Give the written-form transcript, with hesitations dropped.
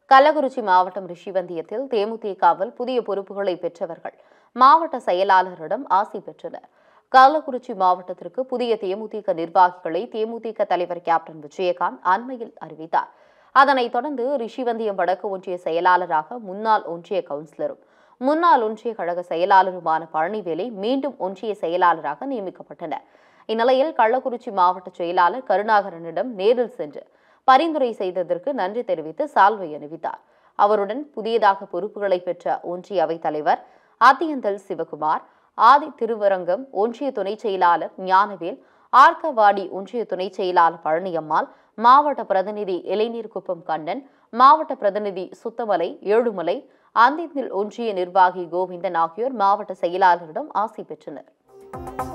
கள்ளக்குறிச்சி மாவட்டம் ரிஷிவந்தியத்தில் தேமுதிகவில் புதிய பொறுப்புகளை பெற்றவர்கள் மாவட்ட செயலாளரிடம் ஆசி பெற்றனர். கள்ளக்குறிச்சி மாவட்டத்திற்கு புதிய தேமுதிக நிர்வாகிகளை தேமுதிக தலைவர் கேப்டன் விஜயகாந்த் அண்மையில் அறிவித்தார். அதனைத் தொடர்ந்து ரிஷிவந்தியம் வடக்கு ஒன்றிய செயலாளராக முன்னாள் ஒன்றிய கவுன்சிலரும் முன்னாள் ஒன்றிய கழக செயலாளருமான பழனிவேலை மீண்டும் ஒன்றிய செயலாளராக நியமிக்கப்பட்டனர். இந்நிலையில் கள்ளக்குறிச்சி மாவட்ட செயலாளர் கருணாகரனிடம் நேரில் சென்று பரிந்துரை செய்ததற்கு நன்றி தெரிவித்து சால்வை அணிவித்தார். அவருடன் புதியதாக பொறுப்புகளை பெற்ற ஒன்றிய அவைத் தலைவர் ஆத்தியந்தல் சிவகுமார், ஆதி திருவரங்கம் ஒன்றிய துணைச் செயலாளர் ஞானவேல், ஆர்கவாடி ஒன்றிய துணைச் செயலாளர் பழனியம்மாள், மாவட்ட பிரதிநிதி இளைநீர்குப்பம் கண்ணன், மாவட்ட பிரதிநிதி சுத்தமலை ஏழுமலை, அந்திந்தில் ஒன்றிய நிர்வாகி கோவிந்தன் ஆகியோர் மாவட்ட செயலாளரிடம் ஆசி பெற்றனர்.